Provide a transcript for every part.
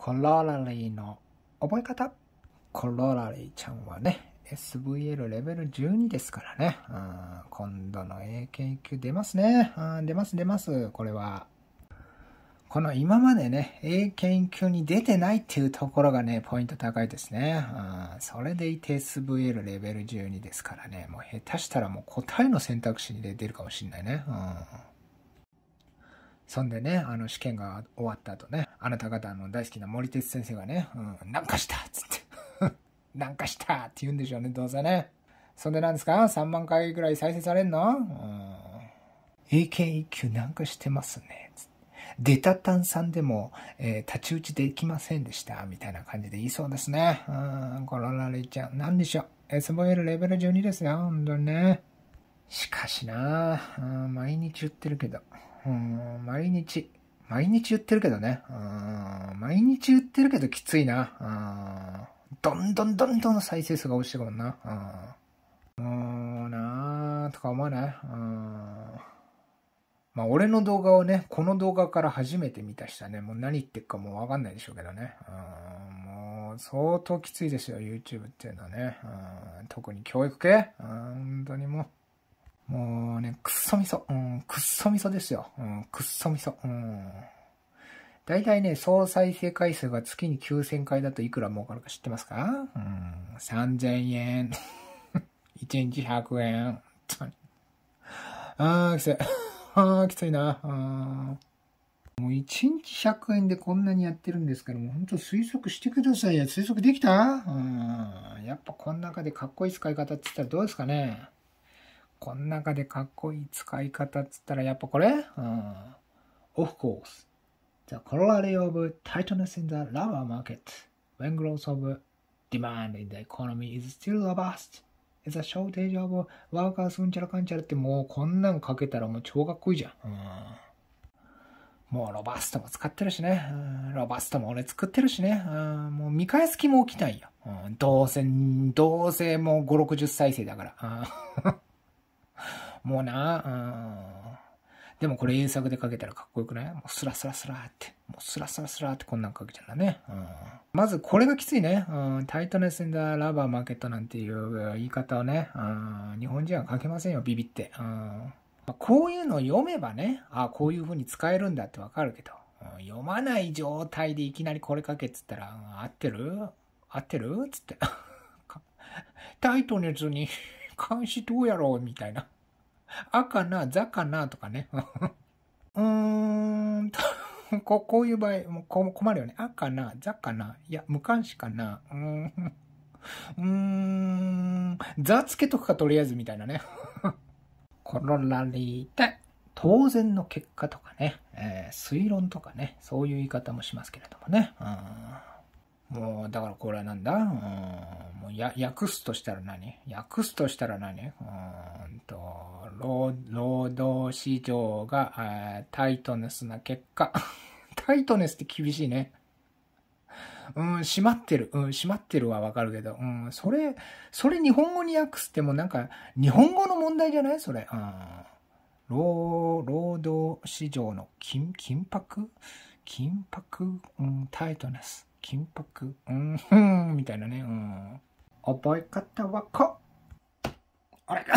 コロラリーの覚え方。コロラリーちゃんはね、SVL レベル12ですからね。今度の英検1級出ますね。出ます。これは。この今までね、英検1級に出てないっていうところがね、ポイント高いですね。それでいて SVL レベル12ですからね、もう下手したらもう答えの選択肢に出るかもしんないね。そんでね、試験が終わった後ね、あなた方大好きな森哲先生がね、なんかしたっつって、なんかしたって言うんでしょうね、どうせね。そんで何ですか ?3 万回ぐらい再生されんの英検1級なんかしてますね。出た炭酸でも、太刀打ちできませんでした。みたいな感じで言いそうですね。コロラリちゃん、なんでしょう。SVL レベル12ですよ、本当にね。しかしな毎日言ってるけど。毎日言ってるけどね。毎日言ってるけどきついな。どんどん再生数が落ちてくるもんな。もうなとか思わないまあ俺の動画をね、この動画から初めて見た人はね、もう何言ってるかもうわかんないでしょうけどね。もう相当きついですよ、YouTube っていうのはね。特に教育系本当にもうね、くっそみそ。くっそみそですよ。くっそみそ。だいたいね、総再生回数が月に9000回だといくら儲かるか知ってますか3000円。1日100円。きつい。きついな。もう1日100円でこんなにやってるんですから、もう本当推測してくださいよ。推測できたやっぱこの中でかっこいい使い方って言ったらどうですかねこの中でかっこいい使い方って言ったらやっぱこれOf course, the corollary of tightness in the labor market when growth of demand in the economy is still robust is a shortage of workers うんちゃらかんちゃらってもうこんなんかけたらもう超かっこいいじゃん。もうロバストも使ってるしね。ロバストも俺作ってるしね。もう見返す気も起きないよ。どうせもう5、60再生だから。もうなでもこれ英作で書けたらかっこよくないもうスラスラスラーって。もうスラスラスラーってこんなん書けちゃうんだね。まずこれがきついね。タイトネスインダーラバーマーケットなんていう言い方をね。日本人は書けませんよ、ビビって。こういうのを読めばね、こういう風に使えるんだってわかるけど、読まない状態でいきなりこれ書けっつったら、合ってるつって。タイトネスに関しどうやろうみたいな。かな、ざかなとかね。こういう場合、もう困るよね。かな、ざかな、いや、無関詞かな。ざつけとくかとりあえずみたいなね。コロラリーで、当然の結果とかね、推論とかね、そういう言い方もしますけれどもね。もう、だからこれはなんだもう訳すとしたら何労働市場がタイトネスな結果。タイトネスって厳しいね。閉まってる。閉まってるはわかるけど。それ日本語に訳すってもなんか、日本語の問題じゃないそれ。労働市場の緊迫、タイトネス。緊迫、みたいなね。覚え方はあれ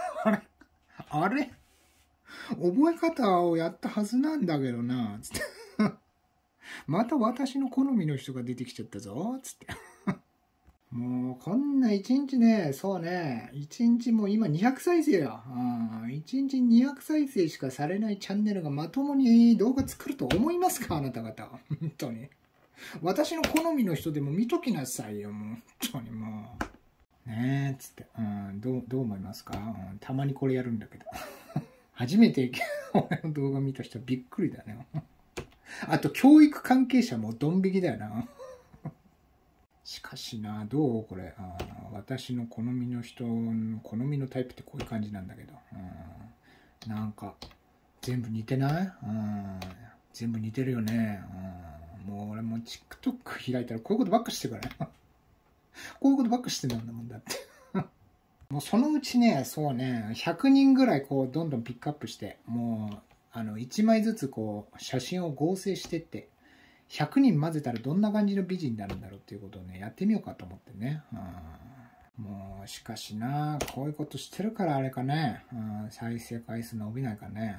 覚え方をやったはずなんだけどな。つってまた私の好みの人が出てきちゃったぞ。つって。もう、こんな一日ね、そうね、一日もう今200再生よ。一日200再生しかされないチャンネルがまともに動画作ると思いますかあなた方。本当に。私の好みの人でも見ときなさいよ。もう、本当にもう。ねえ、つって。どう思いますかたまにこれやるんだけど。初めて俺の動画見た人はびっくりだね。あと、教育関係者もドン引きだよな。しかしな、どうこれ私の好みの人の好みのタイプってこういう感じなんだけど。なんか、全部似てない全部似てるよね。もう俺も TikTok 開いたらこういうことばっかしてるからね。こういうことばっかしてたんだもんだって。もうそのうちね、そうね、100人ぐらいこうどんどんピックアップして、もう、1枚ずつこう写真を合成してって、 100人混ぜたらどんな感じの美人になるんだろうっていうことをね、やってみようかと思ってね。もう、しかしな、こういうことしてるからあれかね。再生回数伸びないかね。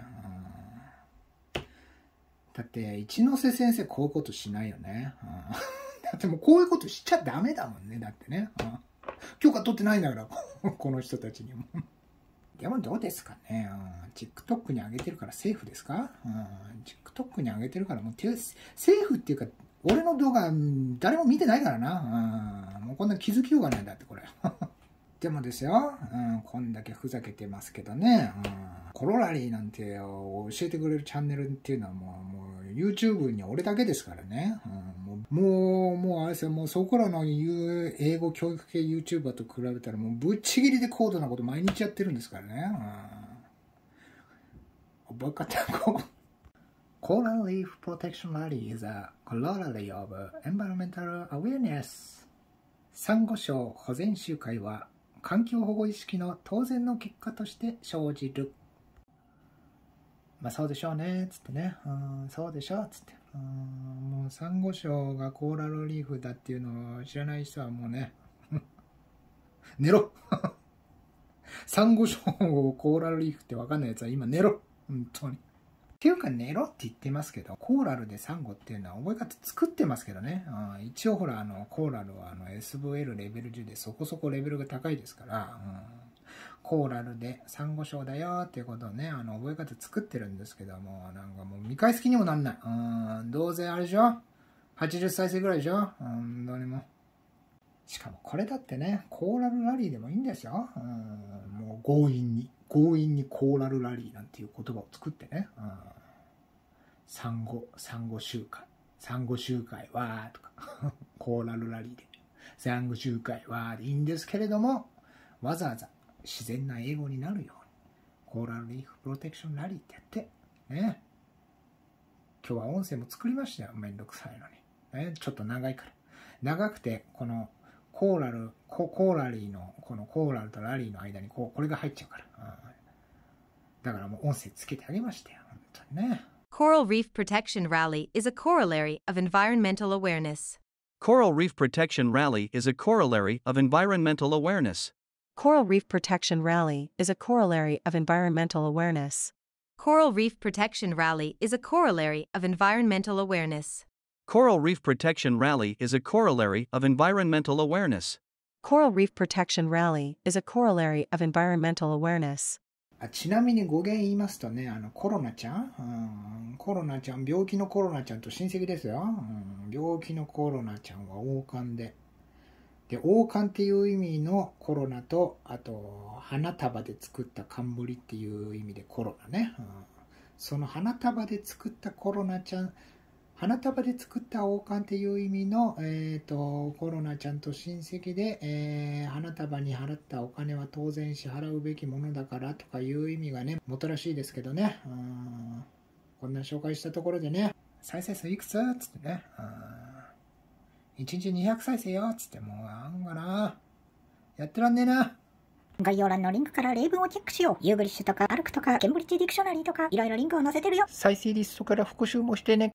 だって、一ノ瀬先生こういうことしないよね。だってもうこういうことしちゃダメだもんね。だってね。許可取ってないんだから、この人たちにも。でもどうですかね。TikTok に上げてるからセーフですか。TikTok に上げてるからもうセーフっていうか、俺の動画誰も見てないからな。もうこんな気づきようがないんだってこれ。でもですよ、こんだけふざけてますけどね、コロラリーなんて教えてくれるチャンネルっていうのはもう YouTube に俺だけですからね。もうあれですよ、もうそこらの英語教育系 YouTuber と比べたらもうぶっちぎりで高度なこと毎日やってるんですからね。覚え方こう。Coral Reef Protection Rally is a corollary of environmental awareness. サンゴ礁保全集会は環境保護意識の当然の結果として生じる。まあそうでしょうね、つってね。そうでしょ、つって。もうサンゴ礁がコーラルリーフだっていうのを知らない人はもうね、寝ろサンゴ礁をコーラルリーフって分かんないやつは今寝ろ本当に。っていうか寝ろって言ってますけど、コーラルでサンゴっていうのは覚え方作ってますけどね。一応ほらコーラルはSVL レベル10でそこそこレベルが高いですから、コーラルでサンゴ礁だよっていうことをね、覚え方作ってるんですけども、なんかもう見返す気にもなんない。どうせあれでしょ ?80 再生ぐらいでしょどうにも。しかもこれだってね、コーラルラリーでもいいんですよ。もう強引にコーラルラリーなんていう言葉を作ってね。サンゴ集会はとか、コーラルラリーで、サンゴ集会はでいいんですけれども、わざわざ自然な英語になるように、コーラルリーフプロテクションラリーってやって、ね。今日は音声も作りましたよ。めんどくさいのに。ね、ちょっと長いから。長くて、このコーラリーの、このコーラルとラリーの間にこれが入っちゃうから。だからもう音声つけてあげましたよ。本当にね。 Coral Reef Protection Rally is a corollary of environmental awareness. Coral Reef Protection Rally is a corollary of environmental awareness. Coral Reef Protection Rally is a corollary of environmental awareness. Coral Reef Protection Rally is a corollary of environmental awareness. Coral Reef Protection Rally is a corollary of environmental awareness. Coral Reef Protection Rally is a corollary of environmental awareness. ちなみに語源言いますとね、コロナちゃん、病気のコロナちゃんと親戚ですよ。病気のコロナちゃんは王冠で。で、王冠っていう意味のコロナと、あと、花束で作った冠っていう意味でコロナね。その花束で作ったコロナちゃん、花束で作った王冠っていう意味の、コロナちゃんと親戚で、花束に払ったお金は当然支払うべきものだからとかいう意味がね、もたらしいですけどね。こんな紹介したところでね、再生数いくつつってね、1日200再生よつってもうなんかな、やってらんねえな。 概要欄のリンクから例文をチェックしよう。ユーグリッシュとかアルクとかケンブリッジディクショナリーとかいろいろリンクを載せてるよ。 再生リストから復習もしてね。